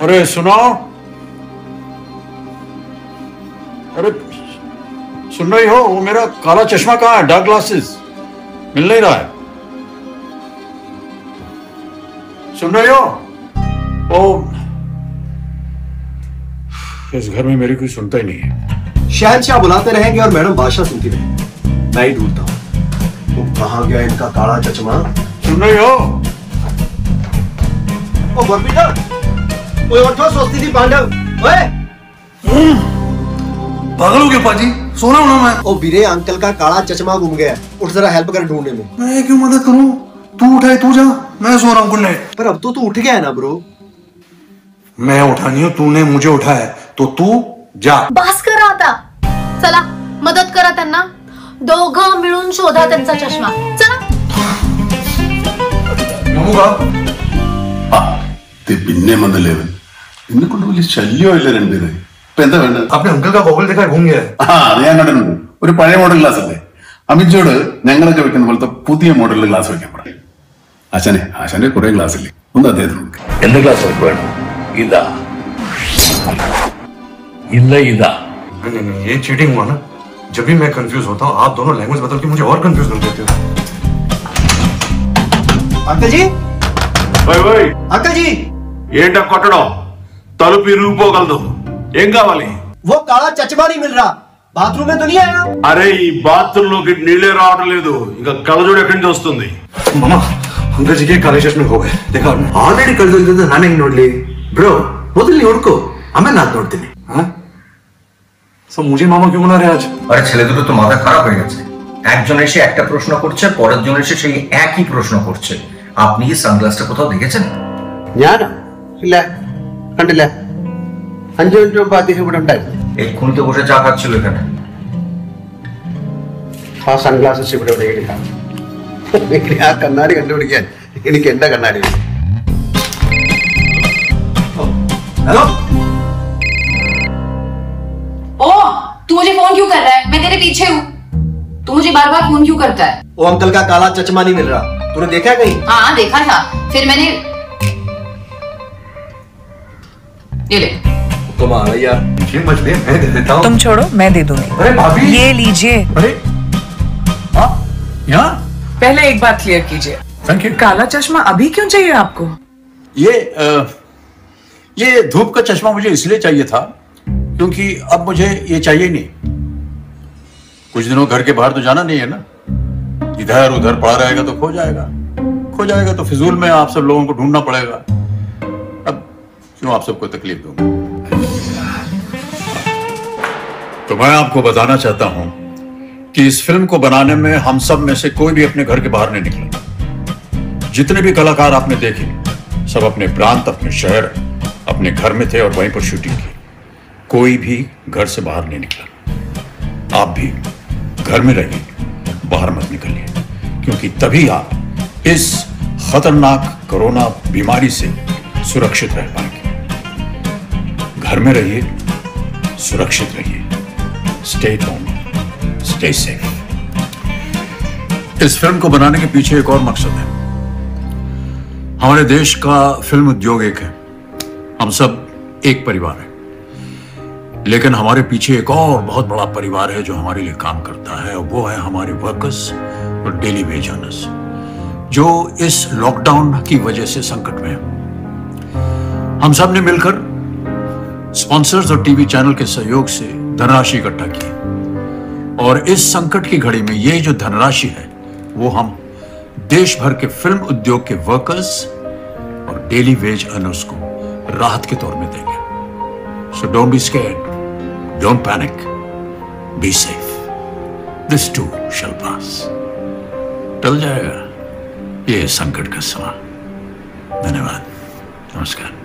अरे सुनो, अरे सुन रही हो? वो मेरा काला चश्मा कहाँ है? डार्क ग्लासेस मिल नहीं रहा है। सुन रही हो? ओ, इस घर में मेरी कोई सुनता ही नहीं है। शहंशाह बुलाते रहेंगे और मैडम बादशाह सुनती रहेंगी। मैं ही ढूंढता हूँ वो कहाँ गया इनका काला चश्मा। सुन रही हो? ओ बरपीटा, ओए उठो, सोचती थी पांडव। ओए पागल हो गया पाजी, सोना होना मैं। ओ वीरे, अंकल का काला चश्मा गुम गया। उठ जरा हेल्प कर ढूंढने में। मैं क्यों मदद करूं? तू उठाए तू जा, मैं सो रहा हूं। Good night. पर अब तो तू उठ गया है ना ब्रो। मैं उठा नहीं हूं, तूने मुझे उठाया, तो तू जा। बास करा आता, चला मदत करा त्यांना, दोघं मिळून शोधा त्यांचा चष्मा, चला. പിന്നെ വന്നല്ലേവൻ എന്നെ കൊണ്ട് വലിയ ശല്യമല്ലേ രണ്ടുപേരെ. ഇപ്പൊ എന്താ വേണ്ടത്? आपने अंकल का गॉगल देखा है? घूम गया है. അത് ഞാൻ കണ്ടിട്ടുണ്ട്. ഒരു പഴയ മോഡൽ ഗ്ലാസ് അല്ലേ? അമിജോട് ഞങ്ങളൊക്കെ വെക്കുന്ന പോലത്തെ പുതിയ മോഡലിൽ ഗ്ലാസ് വെക്കാൻ പറയും. ആശാന്റെ കുറെ ഗ്ലാസ് ഇല്ലേ, ഒന്ന് അദ്ദേഹത്തിന് കൊടുക്കുക. എന്ത് ഗ്ലാസ് വേണം? ഇതാ ഇല്ല ഇതാ. नहीं, ये चीटिंग हुआ ना. जब भी मैं कंफ्यूज होता हूँ, आप दोनों लैंग्वेज बदल के मुझे और कंफ्यूज कर देते हो. अंकल जी, अंकल जी, ఏంటా కొట్టడం? తలుపు ఇరిగిపోగలదు. ఏం కావాలి? वो काला चश्मा नहीं मिल रहा. बाथरूम में तो नहीं आया. అరే ఈ బాత్రూమ్ లోకి నీళ్ళే రావడం లేదు. ఇంకా కళ్ళజోడు ఎక్కడి నుంచి వస్తుంది? मामा, अंकल जी के काले चश्मे खो गए. देखा आपने? ಆಲ್ರೆಡಿ ಕಳೆದೋಗಿದ್ದು ನಾನು ಹೆಂಗ್ ನೋಡ್ಲಿ ಬ್ರೋ? ಮೊದಲು ನೀವು ಹುಡ್ಕೋ, ಆಮೇಲೆ ನಾನು ನೋಡ್ತೀನಿ. सब मुझे मामा क्यों बना रहे आज? আরে ছেলে দুটো তো মাথা খারাপ হয়ে গেছে। একজন এসে একটা প্রশ্ন করছে, পরের জন এসে সেই একই প্রশ্ন করছে। আপনি কি সানগ্লাসটা কোথাও দেখেছেন? ഞാനോ? ഇല്ല, കണ്ടില്ല. 5 മിനിറ്റ് മുമ്പ് അദ്ദേഹം ഇവിടെ ഉണ്ടായിരുന്നു. এক্ষুনি তো বসে চা খাচ্ছিল এখানে। ആ സൺഗ്ലാസസ് ഇവിടെ എവിടെയെങ്കിലും കാണും. ആ കണ്ണാടി കണ്ടുപിടിക്കാൻ എനിക്ക് എന്റെ കണ്ണാടി. हेलो. ओ, तू मुझे फोन क्यों कर रहा है? मैं तेरे पीछे हूँ. तू मुझे बार बार फोन क्यों करता है? वो अंकल का काला चश्मा नहीं मिल रहा. तूने देखा है कहीं? हाँ देखा था, फिर मैंने ये ले. कमाल है यार. ये मछली मैं दे देता हूँ. तुम छोड़ो, मैं दे दूंगी. अरे भाभी, ये लीजिए. अरे यहाँ पहले एक बात क्लियर कीजिए, थैंक यू. काला चश्मा अभी क्यों चाहिए आपको? ये धूप का चश्मा मुझे इसलिए चाहिए था क्योंकि अब मुझे ये चाहिए नहीं. कुछ दिनों घर के बाहर तो जाना नहीं है ना. इधर उधर पड़ा रहेगा तो खो जाएगा तो फिजूल में आप सब लोगों को ढूंढना पड़ेगा. अब क्यों आप सबको तकलीफ दूंगा? तो मैं आपको बताना चाहता हूं कि इस फिल्म को बनाने में हम सब में से कोई भी अपने घर के बाहर नहीं निकला. जितने भी कलाकार आपने देखे सब अपने प्रांत, अपने शहर, अपने घर में थे और वहीं पर शूटिंग की. कोई भी घर से बाहर नहीं निकला. आप भी घर में रहिए, बाहर मत निकलिए, क्योंकि तभी आप इस खतरनाक कोरोना बीमारी से सुरक्षित रह पाएंगे. घर में रहिए, सुरक्षित रहिए. Stay at home, stay safe. इस फिल्म को बनाने के पीछे एक और मकसद है. हमारे देश का फिल्म उद्योग एक है. हम सब एक परिवार है, लेकिन हमारे पीछे एक और बहुत बड़ा परिवार है जो हमारे लिए काम करता है, और वो है हमारे वर्कर्स और डेली वेज अर्नर्स, जो इस लॉकडाउन की वजह से संकट में है. हम सब ने मिलकर स्पॉन्सर्स और टीवी चैनल के सहयोग से धनराशि इकट्ठा की, और इस संकट की घड़ी में ये जो धनराशि है वो हम देश भर के फिल्म उद्योग के वर्कर्स और डेली वेज अर्नर्स को राहत के तौर में देंगे. So don't be scared, don't panic, be safe. This too shall pass. टल जाएगा ये संकट का समय. धन्यवाद, नमस्कार.